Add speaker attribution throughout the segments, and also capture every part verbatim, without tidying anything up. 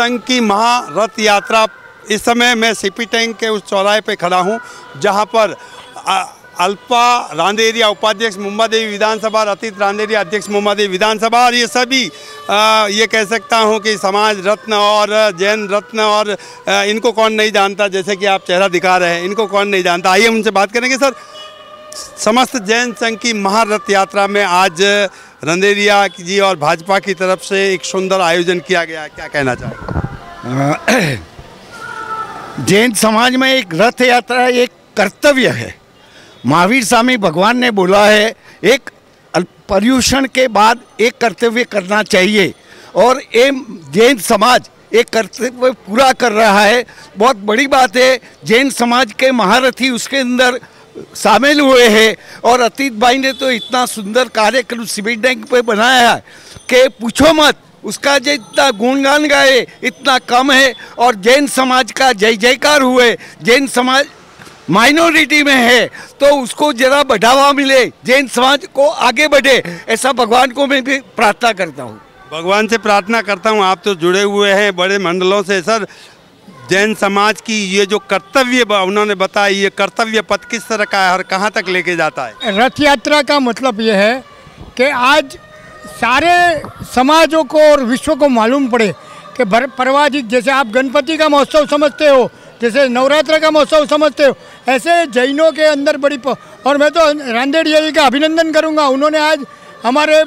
Speaker 1: संघ की महारथ यात्रा। इस समय मैं सीपी टैंक के उस चौराहे पे खड़ा हूँ जहाँ पर अल्पा रांदेरिया उपाध्यक्ष मुंबा देवी विधानसभा, अतीत रांदेरिया अध्यक्ष मुंबा देवी विधानसभा और ये सभी आ, ये कह सकता हूँ कि समाज रत्न और जैन रत्न और आ, इनको कौन नहीं जानता, जैसे कि आप चेहरा दिखा रहे हैं, इनको कौन नहीं जानता। आइए उनसे बात करेंगे। सर, समस्त जैन संघ की महारथ यात्रा में आज रांदेरिया जी और भाजपा की तरफ से एक सुंदर आयोजन किया गया, क्या कहना चाहेंगे?
Speaker 2: जैन समाज में एक रथ यात्रा एक कर्तव्य है। महावीर स्वामी भगवान ने बोला है एक पर्युषण के बाद एक कर्तव्य करना चाहिए और ये जैन समाज एक कर्तव्य पूरा कर रहा है। बहुत बड़ी बात है, जैन समाज के महारथी उसके अंदर शामिल हुए हैं और अतीत भाई ने तो इतना सुंदर कार्यक्रम सीबी टैंक पे बनाया है कि पूछो मत। उसका जो इतना गुणगान गाए इतना कम है और जैन समाज का जय जयकार हुए। जैन समाज माइनॉरिटी में है तो उसको जरा बढ़ावा मिले, जैन समाज को आगे बढ़े, ऐसा भगवान को मैं भी प्रार्थना करता हूँ।
Speaker 1: भगवान से प्रार्थना करता हूँ। आप तो जुड़े हुए हैं बड़े मंडलों से। सर, जैन समाज की ये जो कर्तव्य उन्होंने बताया, ये कर्तव्य पथ किस तरह का है और कहाँ तक लेके जाता है?
Speaker 3: रथ यात्रा का मतलब ये है कि आज सारे समाजों को और विश्व को मालूम पड़े कि परवाजिक, जैसे आप गणपति का महोत्सव समझते हो, जैसे नवरात्र का महोत्सव समझते हो, ऐसे जैनों के अंदर बड़ी प... और मैं तो रांदेरिया जी का अभिनंदन करूंगा। उन्होंने आज हमारे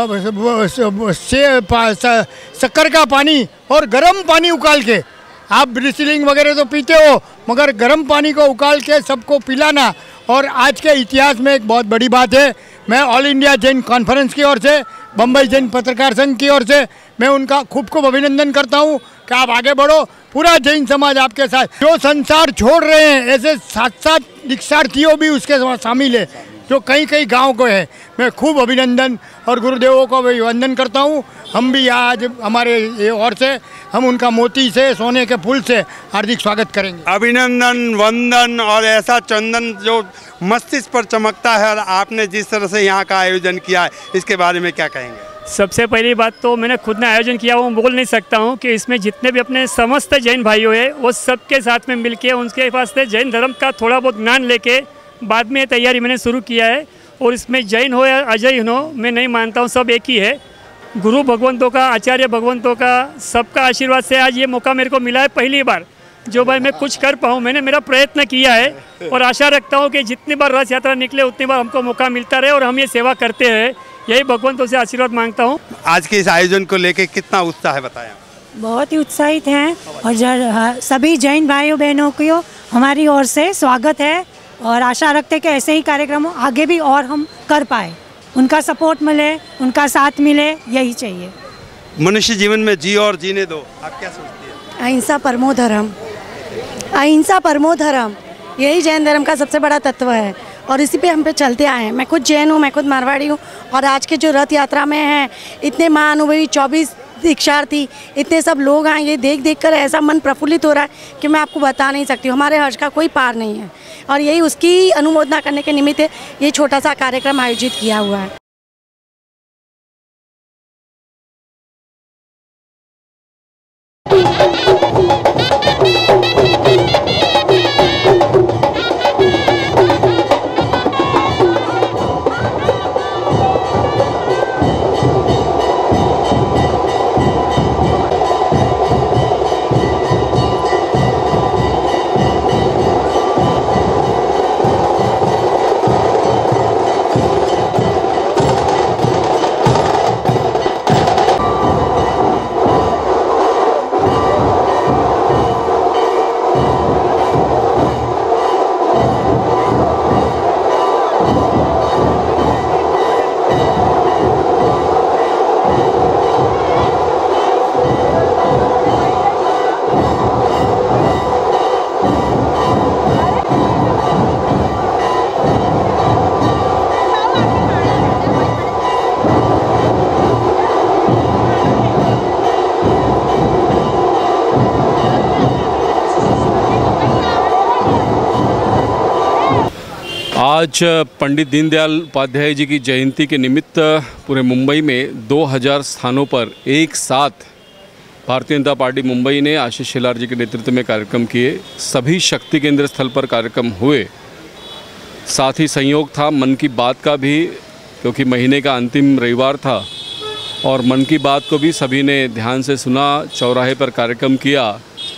Speaker 3: शक्कर का पानी और गर्म पानी उकाल के, आप ब्रिसलिंग वगैरह तो पीते हो मगर गर्म पानी को उकाल के सबको पिलाना, और आज के इतिहास में एक बहुत बड़ी बात है। मैं ऑल इंडिया जैन कॉन्फ्रेंस की ओर से, बम्बई जैन पत्रकार संघ की ओर से मैं उनका खूब खूब अभिनंदन करता हूं कि आप आगे बढ़ो, पूरा जैन समाज आपके साथ। जो संसार छोड़ रहे हैं ऐसे सात सात दीक्षार्थियों भी उसके साथ शामिल है जो कई कई गांव को है। मैं खूब अभिनंदन और गुरुदेवों को भी वंदन करता हूं। हम भी आज हमारे ये ओर से हम उनका मोती से, सोने के फूल से हार्दिक स्वागत करेंगे।
Speaker 1: अभिनंदन, वंदन और ऐसा चंदन जो मस्तिष्क पर चमकता है। और आपने जिस तरह से यहाँ का आयोजन किया है, इसके बारे में क्या कहेंगे?
Speaker 4: सबसे पहली बात तो मैंने खुद ने आयोजन किया, वो बोल नहीं सकता हूँ कि इसमें जितने भी अपने समस्त जैन भाइयों हैं वो सबके साथ में मिलके उनके पास से जैन धर्म का थोड़ा बहुत ज्ञान लेके बाद में तैयारी मैंने शुरू किया है। और इसमें जैन हो या अजैन हो मैं नहीं मानता हूँ, सब एक ही है। गुरु भगवंतों का, आचार्य भगवंतों का, सबका आशीर्वाद से आज ये मौका मेरे को मिला है पहली बार जो भाई मैं कुछ कर पाऊँ। मैंने मेरा प्रयत्न किया है और आशा रखता हूँ कि जितनी बार रथ यात्रा निकले उतनी बार हमको मौका मिलता रहे और हम ये सेवा करते हैं। यही भगवंतों से आशीर्वाद मांगता हूँ।
Speaker 1: आज के इस आयोजन को लेके कितना उत्साह है बताएं?
Speaker 5: बहुत ही उत्साहित हैं और सभी जैन भाइयों बहनों को हमारी ओर से स्वागत है और आशा रखते हैं कि ऐसे ही कार्यक्रम आगे भी और हम कर पाए, उनका सपोर्ट मिले, उनका साथ मिले, यही चाहिए।
Speaker 1: मनुष्य जीवन में जी और जीने दो, आप क्या सोचती हैं?
Speaker 6: अहिंसा परमो धर्म, अहिंसा परमो धर्म, यही जैन धर्म का सबसे बड़ा तत्व है और इसी पे हम पे चलते आए हैं। मैं खुद जैन हूँ, मैं खुद मारवाड़ी हूँ और आज के जो रथ यात्रा में हैं इतने महाअनुभवी चौबीस दीक्षार्थी, इतने सब लोग आए, ये देख देख कर ऐसा मन प्रफुल्लित हो रहा है कि मैं आपको बता नहीं सकती हूँ। हमारे हर्ष का कोई पार नहीं है और यही उसकी अनुमोदना करने के निमित्त ये छोटा सा कार्यक्रम आयोजित किया हुआ है।
Speaker 7: आज पंडित दीनदयाल उपाध्याय जी की जयंती के निमित्त पूरे मुंबई में दो हज़ार स्थानों पर एक साथ भारतीय जनता पार्टी मुंबई ने आशीष शेलार जी के नेतृत्व में कार्यक्रम किए। सभी शक्ति केंद्र स्थल पर कार्यक्रम हुए। साथ ही संयोग था मन की बात का भी, क्योंकि महीने का अंतिम रविवार था और मन की बात को भी सभी ने ध्यान से सुना, चौराहे पर कार्यक्रम किया।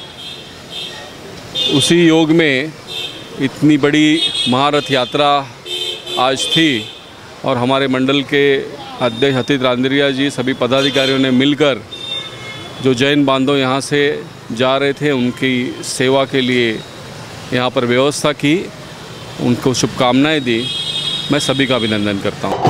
Speaker 7: उसी योग में इतनी बड़ी महारथ यात्रा आज थी और हमारे मंडल के अध्यक्ष अतीत रांदेरिया जी, सभी पदाधिकारियों ने मिलकर जो जैन बांधव यहाँ से जा रहे थे उनकी सेवा के लिए यहाँ पर व्यवस्था की, उनको शुभकामनाएं दी। मैं सभी का अभिनंदन करता हूँ।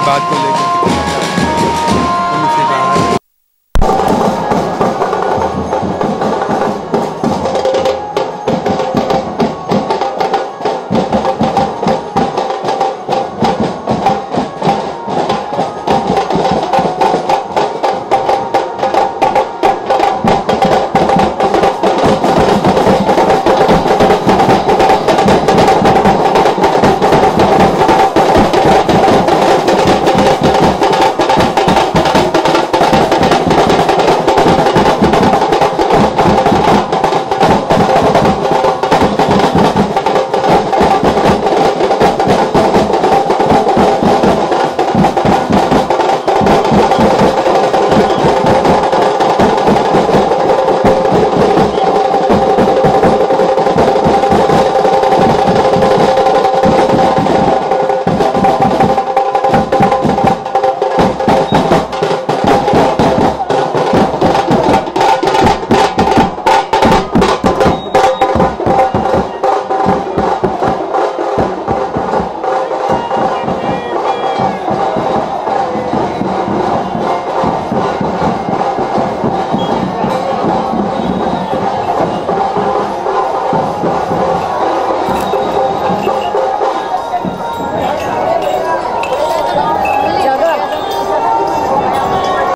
Speaker 1: बात को